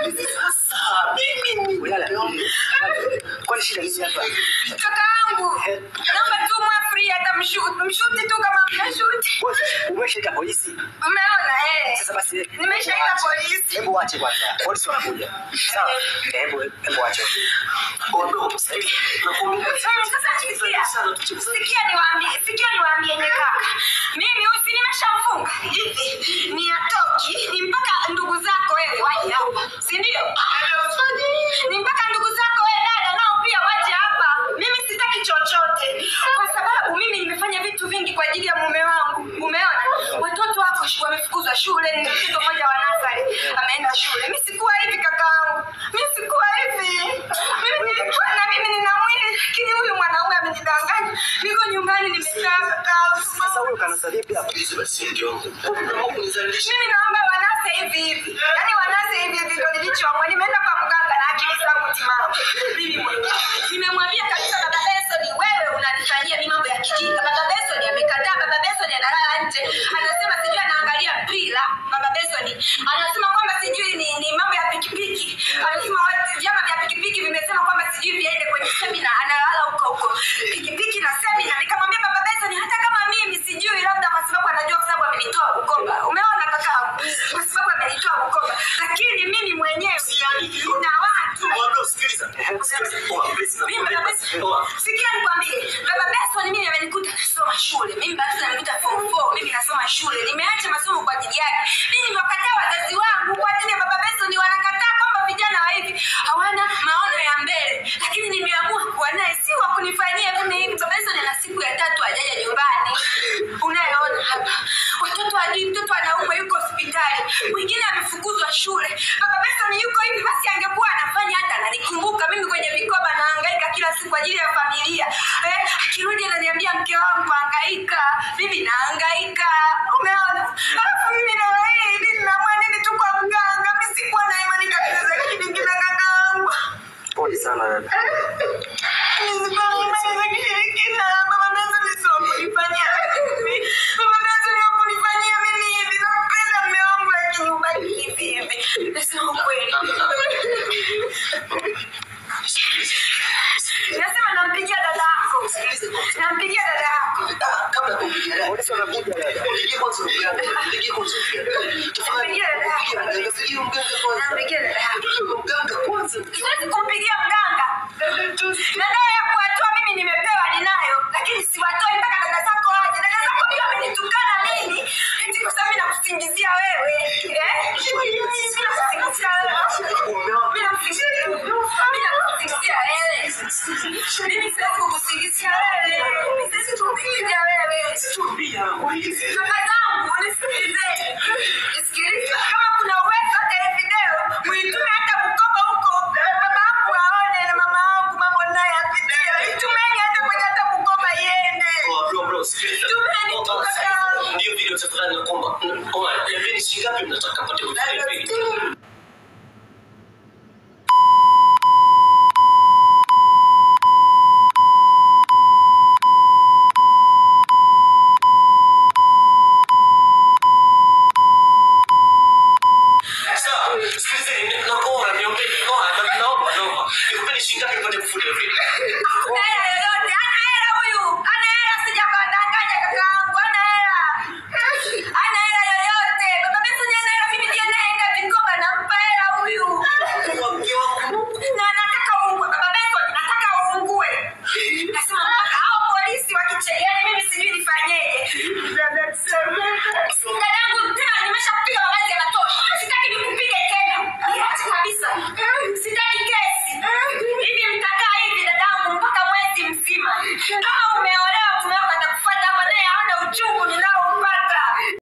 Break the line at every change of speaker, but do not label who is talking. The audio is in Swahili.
Sasa mimi ulala. Kwa shida hizi hapa.
Kakaangu. Naomba tu mwa free hata mshuti tu kama mnashuti.
Umeshaita polisi?
Umeona
Sasa basi
nimeshaita polisi.
Hebu waache kwanza. Polisi wanakuja. Sawa. Hebu waache. Ondoka sasa. Sikia niwaambie kaka. Mimi usi nimeshamfunga hivi. Ni atoki, ni mpaka ndugu zako wewe waje hapa. Si ndio? Ni mpaka ndugu zako wewe dada nao pia waje hapa. Mimi sitaki chochote. Kwa sababu mimi nimefanya vitu vingi kwa ajili ya mume wangu. Umeona? Watoto wako wamefukuzwa shule, ni mtoto mmoja wa nasari ameenda shule. Mimi sikuwa hivi kakaangu. Mimi sikuwa hivi. Mimi nina mwili, lakini huyu mwanaume amenidanganya. Niko nyumbani nimekaa kakaangu. Sasa huyo kanasa vipi hapo? Basi ndio.
Mimi naomba wanase hivi. Yaani wanase hivi ndio nilichoamua. Nimeenda kwa mganga na akili zangu timamu. Mimi mwenyewe nimemwambia kabisa baba Benson, wewe unanifanyia mimi mambo ya kijinga. Baba Benson amekataa. Baba Benson analala nje. Anasema sijui anaangalia mpira. Baba Benson anasema kwamba sijui ni mambo ya pikipiki. Anasema vyama vya pikipiki vimesema kwamba sijui viende kwenye seminar, analala huko. Pikipiki na seminar. Nikamwambia baba Benson hata kama mimi sijui, labda kwa sababu anajua kwa sababu amenitoa Bukoba. Umeona kakaangu? Kwa sababu amenitoa Bukoba. Lakini mimi mwenyewe na watu.
Sikiliza.
Sikia nikwambie, baba Benson mimi amenikuta nasoma shule. Mimi bado nikuta form 4, mimi nasoma shule. Nimeacha masomo kwa ajili yake. Mimi nimewakataa wazazi wangu kwa ajili ya baba Benson, wanakataa kwamba vijana wa hivi hawana maono ya mbele. Lakini nimeamua kuwa naye, si wa kunifanyia mimi hivi. Baba Benson ana siku ya 3 hajaja nyumbani. Unaona hapa. Watoto hadi mtoto anaumwa yuko hospitali. Mwingine amefukuzwa shule. Baba Benson yuko hivi, basi angekuwa anafanya hata ananikumbuka mimi kwenye vikoba nahangaika kila siku kwa ajili ya familia. Akirudi ananiambia mke wangu hangaika, mimi nahangaika. Umeona? Alafu mimi na wewe mimi na mwanene tu kwa mganga. Mimi sikuwa na imani kabisa za kile kakaangu.
Pole sana dada.
Nasema nampigia dada yako. Nampigia dada yako.
Kabla kumpigia dada. Polisi wanakuja dada. Pigie kwanza mganga. Mganga kwanza.
Siwezi kumpigia mganga. Dada yako atoa mimi nimepewa ninayo, lakini siwatoi mpaka dada zako waje. Dada zako pia wamenitukana mimi. Eti kwa sababu nakusingizia wewe. Mimi siwezi kukusingizia wewe. Mimi siwezi kukusingizia wewe. Kaka zangu, nisikilize. Nisikilize. Kama kuna uwezo hata hii video, muitume hata Bukoba huko. Baba yangu aone na mama yangu mambo naye apitia. Itumeni hata kwenye hata Bukoba iende.
Bro,
Tumeni tukaka.
ndio video tafadhali naomba. Niambieni shilingi ngapi mnataka pate video? Sitaki kesi. Hivi mtakaa hivi dadangu mpaka mwezi mzima. Kama